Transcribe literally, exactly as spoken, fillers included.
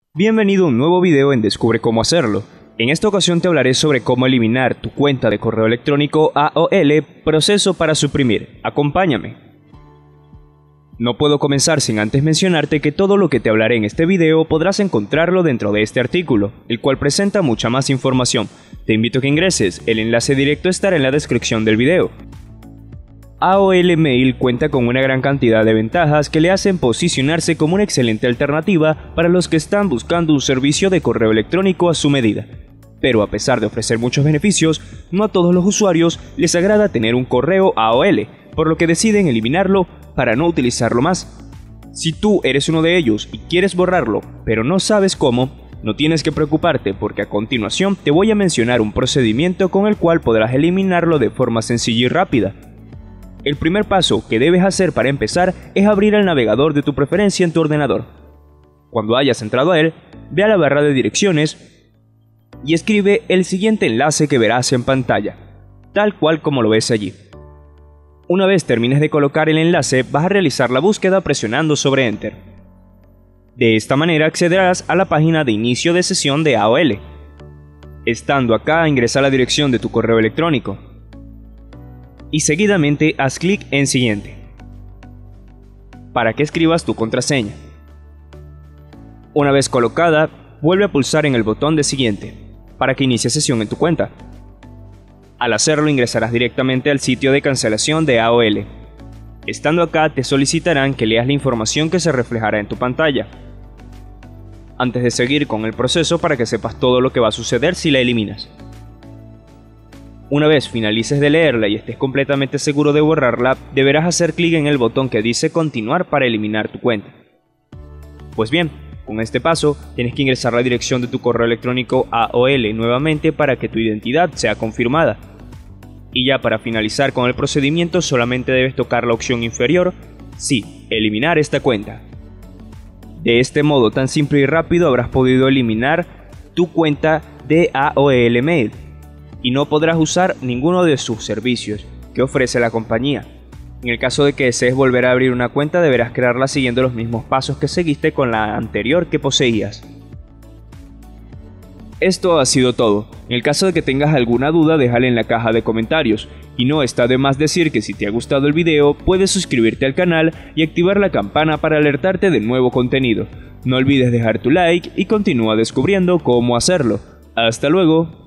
Bienvenido a un nuevo video en Descubre cómo hacerlo. En esta ocasión te hablaré sobre cómo eliminar tu cuenta de correo electrónico A O L, proceso para suprimir. Acompáñame. No puedo comenzar sin antes mencionarte que todo lo que te hablaré en este video podrás encontrarlo dentro de este artículo, el cual presenta mucha más información. Te invito a que ingreses, el enlace directo estará en la descripción del video. A O L Mail cuenta con una gran cantidad de ventajas que le hacen posicionarse como una excelente alternativa para los que están buscando un servicio de correo electrónico a su medida. Pero a pesar de ofrecer muchos beneficios, no a todos los usuarios les agrada tener un correo A O L, por lo que deciden eliminarlo para no utilizarlo más. Si tú eres uno de ellos y quieres borrarlo, pero no sabes cómo, no tienes que preocuparte porque a continuación te voy a mencionar un procedimiento con el cual podrás eliminarlo de forma sencilla y rápida. El primer paso que debes hacer para empezar es abrir el navegador de tu preferencia en tu ordenador. Cuando hayas entrado a él, ve a la barra de direcciones y escribe el siguiente enlace que verás en pantalla, tal cual como lo ves allí. Una vez termines de colocar el enlace, vas a realizar la búsqueda presionando sobre Enter. De esta manera accederás a la página de inicio de sesión de A O L. Estando acá, ingresa la dirección de tu correo electrónico y seguidamente haz clic en Siguiente para que escribas tu contraseña. Una vez colocada, vuelve a pulsar en el botón de Siguiente para que inicie sesión en tu cuenta. Al hacerlo, ingresarás directamente al sitio de cancelación de A O L. Estando acá, te solicitarán que leas la información que se reflejará en tu pantalla antes de seguir con el proceso para que sepas todo lo que va a suceder si la eliminas. Una vez finalices de leerla y estés completamente seguro de borrarla, deberás hacer clic en el botón que dice Continuar para eliminar tu cuenta. Pues bien, con este paso tienes que ingresar la dirección de tu correo electrónico A O L nuevamente para que tu identidad sea confirmada. Y ya para finalizar con el procedimiento solamente debes tocar la opción inferior, sí, eliminar esta cuenta. De este modo tan simple y rápido habrás podido eliminar tu cuenta de A O L Mail y no podrás usar ninguno de sus servicios que ofrece la compañía. En el caso de que desees volver a abrir una cuenta, deberás crearla siguiendo los mismos pasos que seguiste con la anterior que poseías. Esto ha sido todo. En el caso de que tengas alguna duda, déjala en la caja de comentarios. Y no está de más decir que si te ha gustado el video, puedes suscribirte al canal y activar la campana para alertarte de nuevo contenido. No olvides dejar tu like y continúa descubriendo cómo hacerlo. ¡Hasta luego!